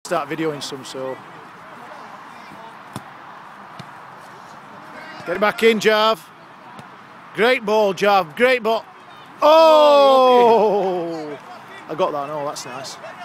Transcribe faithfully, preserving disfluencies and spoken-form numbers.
Start videoing some, so get it back in, Jav. Great ball, Jav. Great ball. Oh, I got that. Oh, that's nice.